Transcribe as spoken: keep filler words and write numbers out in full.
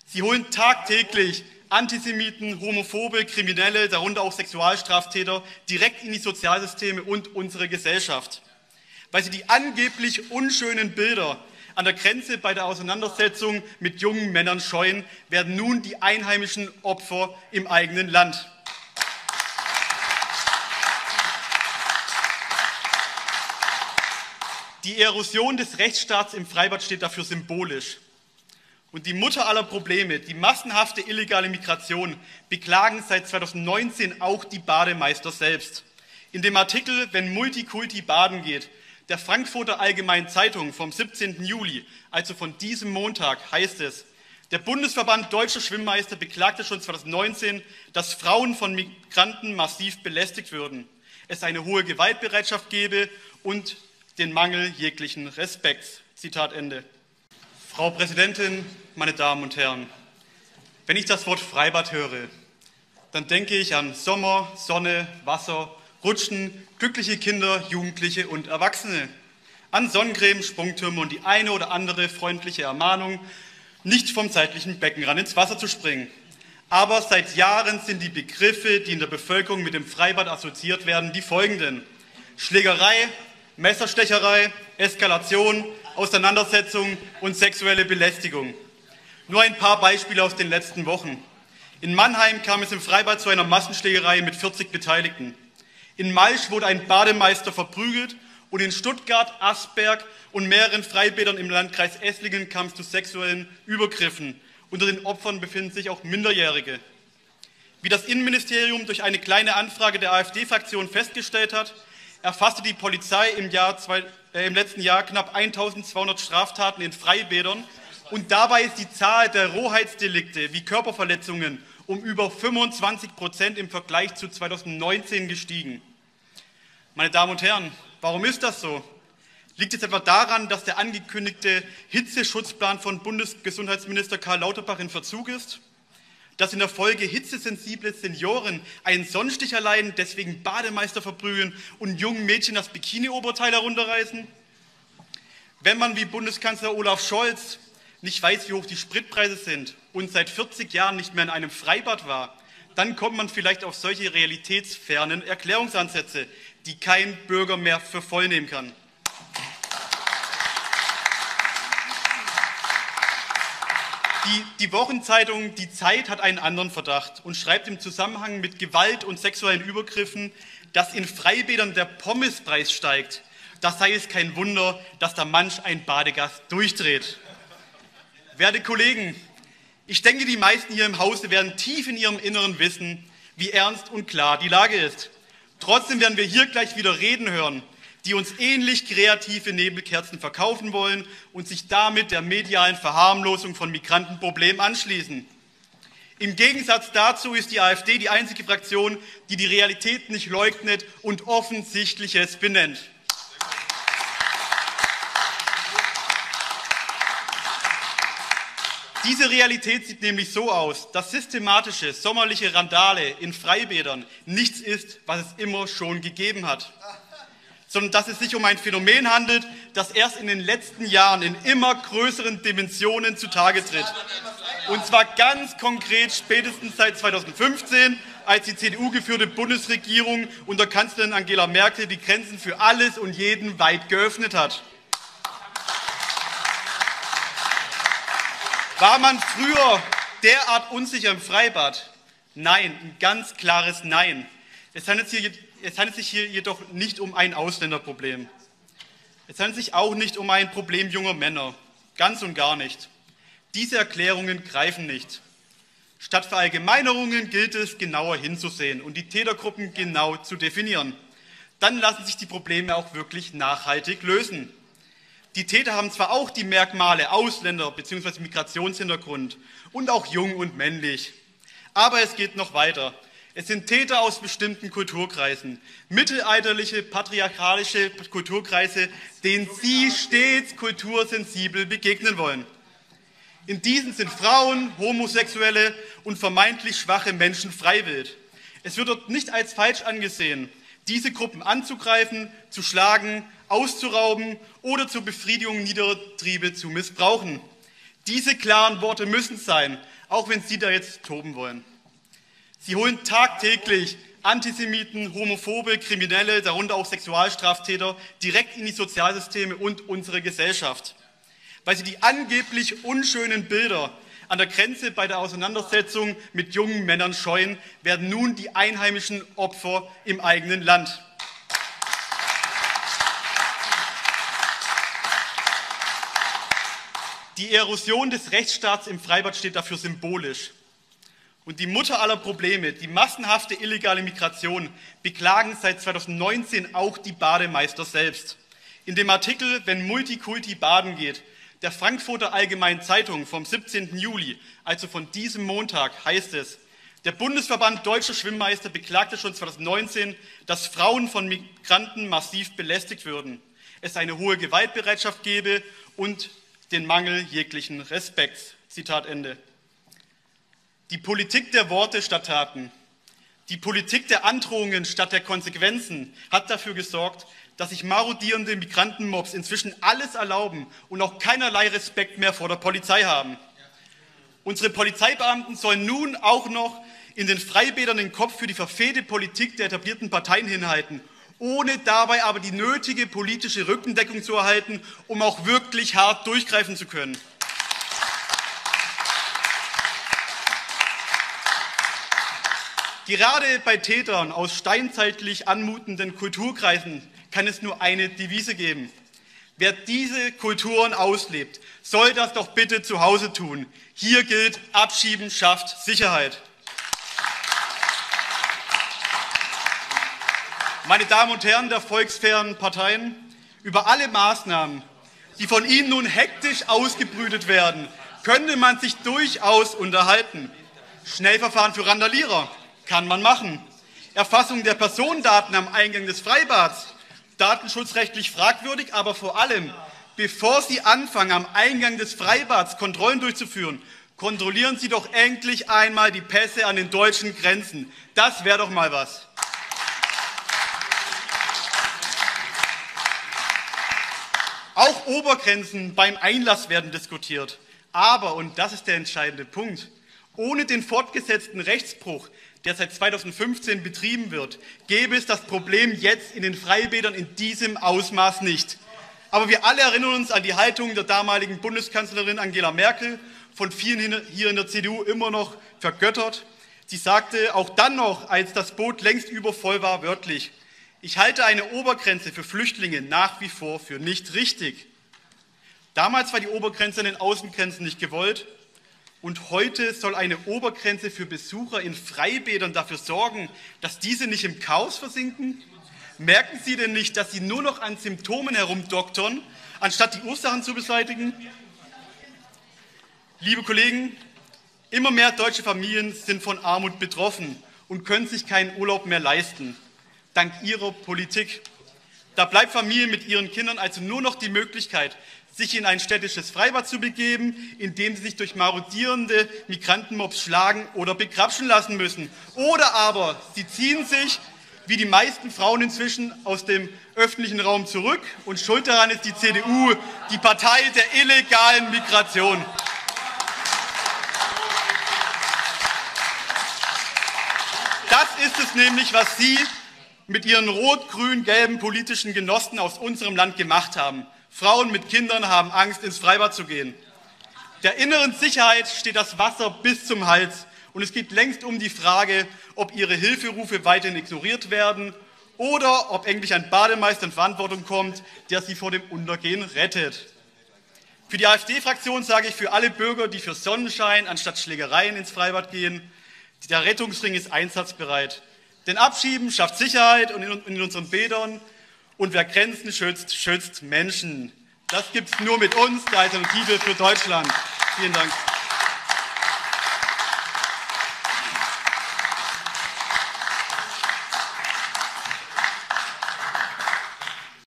Sie holen tagtäglich Antisemiten, Homophobe, Kriminelle, darunter auch Sexualstraftäter, direkt in die Sozialsysteme und unsere Gesellschaft. Weil sie die angeblich unschönen Bilder an der Grenze bei der Auseinandersetzung mit jungen Männern scheuen, werden nun die einheimischen Opfer im eigenen Land. Die Erosion des Rechtsstaats im Freibad steht dafür symbolisch. Und die Mutter aller Probleme, die massenhafte illegale Migration, beklagen seit zweitausendneunzehn auch die Bademeister selbst. In dem Artikel "Wenn Multikulti baden geht" der Frankfurter Allgemeinen Zeitung vom siebzehnten Juli, also von diesem Montag, heißt es: Der Bundesverband Deutscher Schwimmmeister beklagte schon zweitausendneunzehn, dass Frauen von Migranten massiv belästigt würden, es eine hohe Gewaltbereitschaft gebe und den Mangel jeglichen Respekts. Zitat Ende. Frau Präsidentin, meine Damen und Herren, wenn ich das Wort Freibad höre, dann denke ich an Sommer, Sonne, Wasser, Rutschen, glückliche Kinder, Jugendliche und Erwachsene, an Sonnencreme, Sprungtürme und die eine oder andere freundliche Ermahnung, nicht vom seitlichen Beckenrand ins Wasser zu springen. Aber seit Jahren sind die Begriffe, die in der Bevölkerung mit dem Freibad assoziiert werden, die folgenden: Schlägerei, Messerstecherei, Eskalation, Auseinandersetzung und sexuelle Belästigung. Nur ein paar Beispiele aus den letzten Wochen. In Mannheim kam es im Freibad zu einer Massenschlägerei mit vierzig Beteiligten. In Malsch wurde ein Bademeister verprügelt und in Stuttgart, Asberg und mehreren Freibädern im Landkreis Esslingen kam es zu sexuellen Übergriffen. Unter den Opfern befinden sich auch Minderjährige. Wie das Innenministerium durch eine kleine Anfrage der AfD-Fraktion festgestellt hat, erfasste die Polizei im, Jahr zwei, äh, im letzten Jahr knapp eintausendzweihundert Straftaten in Freibädern und dabei ist die Zahl der Rohheitsdelikte wie Körperverletzungen um über fünfundzwanzig Prozent im Vergleich zu zweitausendneunzehn gestiegen. Meine Damen und Herren, warum ist das so? Liegt es etwa daran, dass der angekündigte Hitzeschutzplan von Bundesgesundheitsminister Karl Lauterbach in Verzug ist? Dass in der Folge hitzesensible Senioren einen Sonnenstich erleiden, deswegen Bademeister verprügeln und jungen Mädchen das Bikini-Oberteil herunterreißen? Wenn man wie Bundeskanzler Olaf Scholz nicht weiß, wie hoch die Spritpreise sind und seit vierzig Jahren nicht mehr in einem Freibad war, dann kommt man vielleicht auf solche realitätsfernen Erklärungsansätze, die kein Bürger mehr für voll nehmen kann. Die, die Wochenzeitung Die Zeit hat einen anderen Verdacht und schreibt im Zusammenhang mit Gewalt und sexuellen Übergriffen, dass in Freibädern der Pommespreis steigt. Da sei es kein Wunder, dass da manch ein Badegast durchdreht. Werte Kollegen, ich denke, die meisten hier im Hause werden tief in ihrem Inneren wissen, wie ernst und klar die Lage ist. Trotzdem werden wir hier gleich wieder Reden hören, die uns ähnlich kreative Nebelkerzen verkaufen wollen und sich damit der medialen Verharmlosung von Migrantenproblemen anschließen. Im Gegensatz dazu ist die AfD die einzige Fraktion, die die Realität nicht leugnet und Offensichtliches benennt. Diese Realität sieht nämlich so aus, dass systematische sommerliche Randale in Freibädern nichts ist, was es immer schon gegeben hat, sondern dass es sich um ein Phänomen handelt, das erst in den letzten Jahren in immer größeren Dimensionen zutage tritt. Und zwar ganz konkret spätestens seit zweitausendfünfzehn, als die C D U-geführte Bundesregierung unter Kanzlerin Angela Merkel die Grenzen für alles und jeden weit geöffnet hat. War man früher derart unsicher im Freibad? Nein, ein ganz klares Nein. Es handelt, hier, es handelt sich hier jedoch nicht um ein Ausländerproblem. Es handelt sich auch nicht um ein Problem junger Männer. Ganz und gar nicht. Diese Erklärungen greifen nicht. Statt Verallgemeinerungen gilt es, genauer hinzusehen und die Tätergruppen genau zu definieren. Dann lassen sich die Probleme auch wirklich nachhaltig lösen. Die Täter haben zwar auch die Merkmale Ausländer bzw. Migrationshintergrund und auch jung und männlich, aber es geht noch weiter. Es sind Täter aus bestimmten Kulturkreisen, mittelalterliche, patriarchalische Kulturkreise, denen Sie stets kultursensibel begegnen wollen. In diesen sind Frauen, Homosexuelle und vermeintlich schwache Menschen freiwillig. Es wird dort nicht als falsch angesehen, diese Gruppen anzugreifen, zu schlagen, auszurauben oder zur Befriedigung niederer Triebe zu missbrauchen. Diese klaren Worte müssen sein, auch wenn Sie da jetzt toben wollen. Sie holen tagtäglich Antisemiten, Homophobe, Kriminelle, darunter auch Sexualstraftäter, direkt in die Sozialsysteme und unsere Gesellschaft. Weil sie die angeblich unschönen Bilder an der Grenze bei der Auseinandersetzung mit jungen Männern scheuen, werden nun die einheimischen Opfer im eigenen Land. Die Erosion des Rechtsstaats im Freibad steht dafür symbolisch. Und die Mutter aller Probleme, die massenhafte illegale Migration, beklagen seit zweitausendneunzehn auch die Bademeister selbst. In dem Artikel "Wenn Multikulti baden geht" der Frankfurter Allgemeinen Zeitung vom siebzehnten Juli, also von diesem Montag, heißt es: Der Bundesverband Deutscher Schwimmmeister beklagte schon zweitausendneunzehn, dass Frauen von Migranten massiv belästigt würden, es eine hohe Gewaltbereitschaft gebe und den Mangel jeglichen Respekts. Zitat Ende. Die Politik der Worte statt Taten, die Politik der Androhungen statt der Konsequenzen hat dafür gesorgt, dass sich marodierende Migrantenmobs inzwischen alles erlauben und auch keinerlei Respekt mehr vor der Polizei haben. Unsere Polizeibeamten sollen nun auch noch in den Freibädern den Kopf für die verfehlte Politik der etablierten Parteien hinhalten, ohne dabei aber die nötige politische Rückendeckung zu erhalten, um auch wirklich hart durchgreifen zu können. Gerade bei Tätern aus steinzeitlich anmutenden Kulturkreisen kann es nur eine Devise geben: Wer diese Kulturen auslebt, soll das doch bitte zu Hause tun. Hier gilt: Abschieben schafft Sicherheit. Meine Damen und Herren der volksfernen Parteien, über alle Maßnahmen, die von Ihnen nun hektisch ausgebrütet werden, könnte man sich durchaus unterhalten. Schnellverfahren für Randalierer kann man machen. Erfassung der Personendaten am Eingang des Freibads, datenschutzrechtlich fragwürdig, aber vor allem, bevor Sie anfangen, am Eingang des Freibads Kontrollen durchzuführen, kontrollieren Sie doch endlich einmal die Pässe an den deutschen Grenzen. Das wäre doch mal was. Auch Obergrenzen beim Einlass werden diskutiert. Aber, und das ist der entscheidende Punkt, ohne den fortgesetzten Rechtsbruch, der seit zweitausendfünfzehn betrieben wird, gäbe es das Problem jetzt in den Freibädern in diesem Ausmaß nicht. Aber wir alle erinnern uns an die Haltung der damaligen Bundeskanzlerin Angela Merkel, von vielen hier in der C D U immer noch vergöttert. Sie sagte auch dann noch, als das Boot längst übervoll war, wörtlich: Ich halte eine Obergrenze für Flüchtlinge nach wie vor für nicht richtig. Damals war die Obergrenze an den Außengrenzen nicht gewollt. Und heute soll eine Obergrenze für Besucher in Freibädern dafür sorgen, dass diese nicht im Chaos versinken? Merken Sie denn nicht, dass Sie nur noch an Symptomen herumdoktern, anstatt die Ursachen zu beseitigen? Liebe Kollegen, immer mehr deutsche Familien sind von Armut betroffen und können sich keinen Urlaub mehr leisten. Dank Ihrer Politik. Da bleibt Familien mit ihren Kindern also nur noch die Möglichkeit, sich in ein städtisches Freibad zu begeben, in dem sie sich durch marodierende Migrantenmobs schlagen oder begrapschen lassen müssen. Oder aber sie ziehen sich, wie die meisten Frauen inzwischen, aus dem öffentlichen Raum zurück und schuld daran ist die C D U, die Partei der illegalen Migration. Das ist es nämlich, was Sie mit Ihren rot-grün-gelben politischen Genossen aus unserem Land gemacht haben. Frauen mit Kindern haben Angst, ins Freibad zu gehen. Der inneren Sicherheit steht das Wasser bis zum Hals. Und es geht längst um die Frage, ob ihre Hilferufe weiterhin ignoriert werden oder ob endlich ein Bademeister in Verantwortung kommt, der sie vor dem Untergehen rettet. Für die AfD-Fraktion sage ich: Für alle Bürger, die für Sonnenschein anstatt Schlägereien ins Freibad gehen, der Rettungsring ist einsatzbereit. Denn Abschieben schafft Sicherheit in unseren Bädern. Und wer Grenzen schützt, schützt Menschen. Das gibt es nur mit uns, der Alternative für Deutschland. Vielen Dank.